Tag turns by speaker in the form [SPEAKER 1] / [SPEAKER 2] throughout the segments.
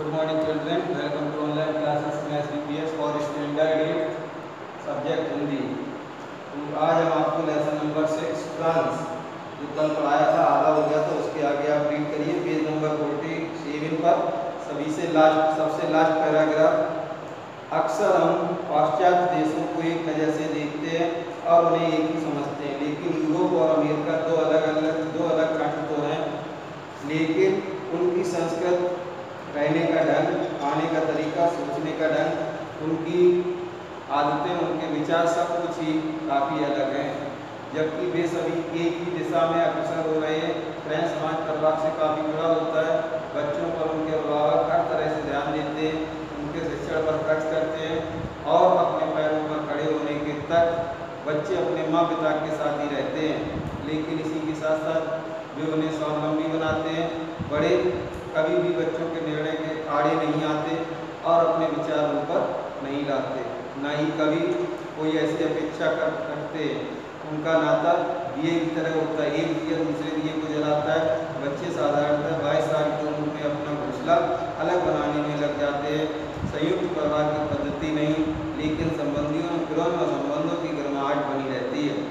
[SPEAKER 1] Good morning children, welcome to online classes Maths BPS for standard 8 subject Hindi. तो आज हम आपको लेसन नंबर 6 फ्रांस जो कल पढ़ाया था आधा हो गया तो उसके आगे आप रीड करिए पेज नंबर 47 पर सबसे लास्ट पैराग्राफ। अक्सर हम पाश्चात्य देशों को एक नज़र से देखते हैं और उन्हें एक ही समझते हैं, लेकिन यूरोप और अमेरिका दो अलग कंट्री तो हैं, लेकिन उनकी संस्कृति, रहने का ढंग, खाने का तरीका, सोचने का ढंग, उनकी आदतें, उनके विचार सब कुछ ही काफ़ी अलग हैं। जबकि वे सभी एक ही दिशा में अग्रसर हो रहे हैं। फ्रेंच समाज परिवार से काफ़ी जुड़ा होता है। बच्चों पर उनके अभिभावक हर तरह से ध्यान देते हैं, उनके शिक्षण पर खर्च करते हैं और अपने पैरों पर खड़े होने के तक बच्चे अपने माँ पिता के साथ ही रहते हैं। लेकिन इसी के साथ साथ वे उन्हें स्वावलंबी बनाते हैं। बड़े कभी भी बच्चों के निर्णय के आड़े नहीं आते और अपने विचारों पर नहीं लाते, ना ही कभी कोई ऐसी अपेक्षा करते। उनका नाता दिए की तरह होता है, एक दिया दूसरे दिए को जलाता है। बच्चे साधारणतः 22 साल की उम्र में अपना घोंसला अलग बनाने में लग जाते हैं। संयुक्त परिवार की पद्धति नहीं, लेकिन संबंधों की गर्माहट बनी रहती है।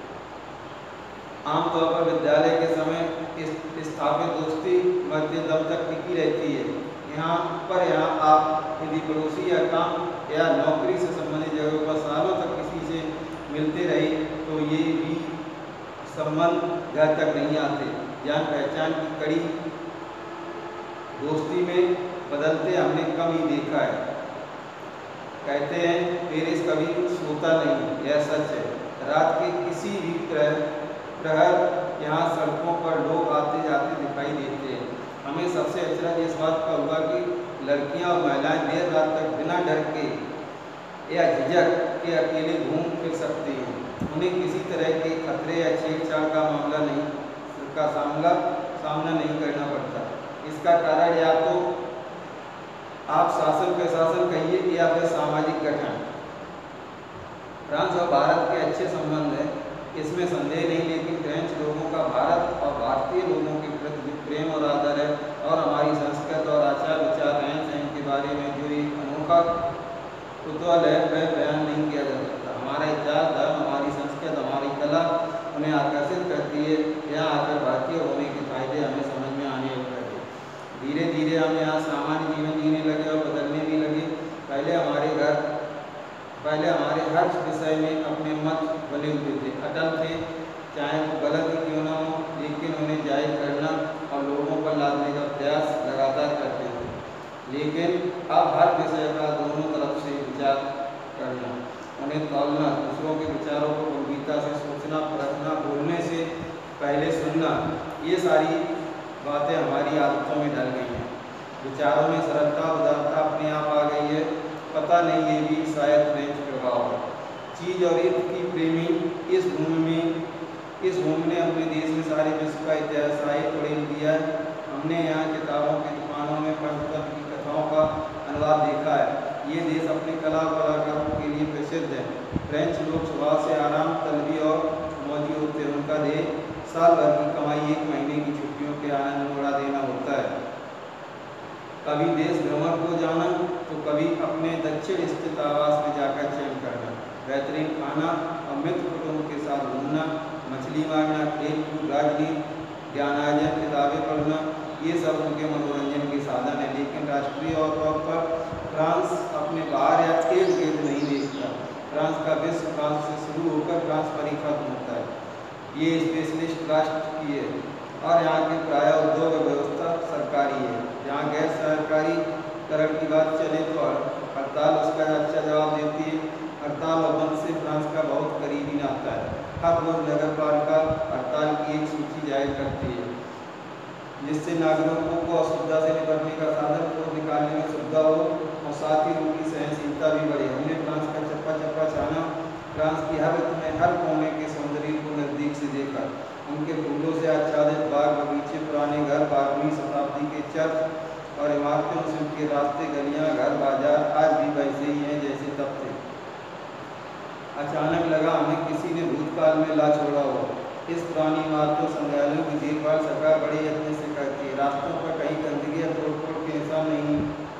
[SPEAKER 1] आमतौर पर विद्यालय के समय स्थापित दोस्ती मध्य दम तक टिकी रहती है। यहाँ आप यदि पड़ोसी या काम या नौकरी से संबंधित जगहों पर सालों तक किसी से मिलते रहे तो ये भी संबंध घर तक नहीं आते। जान पहचान की कड़ी दोस्ती में बदलते हमने कम ही देखा है। कहते हैं पेरिस कभी सोता नहीं, यह सच है। रात के किसी भी प्रहर यहाँ सड़कों पर लोग आते जाते दिखाई देते हैं। हमें सबसे अचरज इस बात का हुआ कि लड़कियाँ और महिलाएं देर रात तक बिना डर के या झिझक के अकेले घूम फिर सकती हैं। उन्हें किसी तरह के खतरे या छेड़छाड़ का सामना नहीं करना पड़ता। इसका कारण या तो आप शासन प्रशासन कहिए या फिर सामाजिक गठन। फ्रांस और भारत के अच्छे संबंध हैं, इसमें संदेह नहीं, लेकिन फ्रेंच लोगों का भारत और भारतीय लोगों के प्रति प्रेम और आदर है और हमारी संस्कृति और आचार विचार रहन सहन के बारे में जो एक अनोखा कुतूहल है वह बयान नहीं किया जा सकता। हमारा इतिहास, धर्म, हमारी संस्कृति, हमारी कला उन्हें आकर्षित करती है। यहाँ आकर भारतीय होने के फायदे हमें समझ में आने लगे। धीरे धीरे हम यहाँ सामान्य जीवन जीने लगे और बदलने भी लगे। पहले हमारे हर विषय में अपने मत बने हुए थे, अटल थे, चाहे वो गलत ही क्यों ना हो, लेकिन उन्हें जाहिर करना और लोगों पर लादने का प्रयास लगातार करते थे। लेकिन अब हर विषय का दोनों तरफ से विचार करना, उन्हें तौलना, दूसरों के विचारों को गंभीरता से सोचना, परखना, बोलने से पहले सुनना, ये सारी बातें हमारी आदतों में ढल गई हैं। विचारों में सरलता, उदारता अपने आप आ गई है। पता नहीं, ये भी शायद फ्रेंच प्रभाव है। चीज और ईद की प्रेमी इस भूमि ने अपने देश में सारे विश्व का इतिहास साहित्य उड़ेल दिया है। हमने यहाँ किताबों की दुकानों में पंचतंत्र की कथाओं का अनुवाद देखा है। ये देश अपने कला और कलाकारों के लिए प्रसिद्ध है। फ्रेंच लोग स्वभाव से आराम तलबी और मौजी होते हैं। उनका ध्येय साल भर की कमाई एक महीने की छुट्टियों के आनंद में उड़ा देना होता है। कभी देश भ्रमण को जाना तो कभी अपने दक्षिण स्थित आवास में जाकर चयन करना, बेहतरीन खाना और मित्र कुटुंब के साथ घूमना, मछली मारना, खेल कूद, राजनीति, ज्ञानार्जन, किताबें पढ़ना, ये सब उनके मनोरंजन के साधन है। लेकिन राष्ट्रीय तौर पर फ्रांस अपने बाहर या इर्द गिर्द नहीं देखता। फ्रांस का विश्व फ्रांस से शुरू होकर फ्रांस पर ही खत्म होता है। ये स्पेशलिस्ट राष्ट्र की है और यहाँ की प्राय उद्योग व्यवस्था सरकारी है। यहाँ गैर सरकारीकरण की बात चले तो हड़ताल उसका अच्छा जवाब देती है। हड़ताल और बंद से फ्रांस का बहुत करीबी नाता है। हर रोज नगर पालिका हड़ताल की एक सूची जाहिर करती है, जिससे नागरिकों को असुविधा से निपटने का साधन को निकालने में सुविधा हो और साथ ही उनकी सहनशीलता भी बढ़े। हमने फ्रांस का चप्पा चप्पा छाना, फ्रांस की हर ऋतु में हर कोने के सौंदर्य को नज़दीक से देखा। उनके फूलों से आच्छादित बाग बगीचे, पुराने घर, 12वीं शताब्दी के चर्च और इमारतें, उनके रास्ते, गलियां, घर, बाजार आज भी वैसे ही हैं जैसे तब थे। अचानक लगा हमें किसी ने भूतकाल में ला छोड़ा हो। इस पुरानी इमारतों, संग्रहालयों की देखभाल सरकार बड़े यत्न से करती है। रास्तों पर कहीं गंदगी या तोड़ फोड़ के निशान नहीं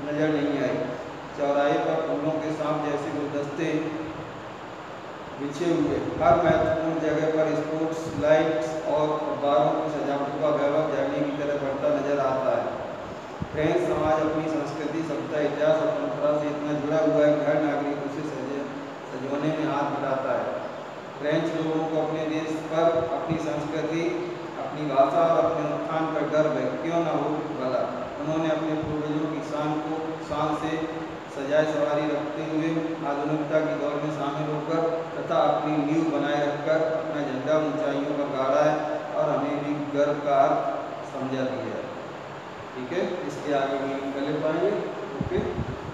[SPEAKER 1] बिछे हुए हर महत्वपूर्ण जगह पर स्पोर्ट्स लाइट्स और बारों की सजावट का वैभव झरने की तरह बढ़ता नजर आता है। फ्रेंच समाज अपनी संस्कृति, सभ्यता, इतिहास और परंपरा से इतना जुड़ा हुआ है कि हर नागरिक उसे सजोने में हाथ बटाता है। फ्रेंच लोगों को अपने देश पर, अपनी संस्कृति, अपनी भाषा और अपने उत्थान पर गर्व है, क्यों न हो भला। उन्होंने अपने पूर्वजों की शान से सजाए सवारी रखते हुए आधुनिकता की दौड़ में शामिल होकर तथा अपनी नींव बनाए रखकर अपना झंडा ऊंचाइयों पर गाड़ा है और हमें भी गर्व का अर्थ समझा दिया है। ठीक है, इसके आगे भी कर ले पाएंगे। ओके।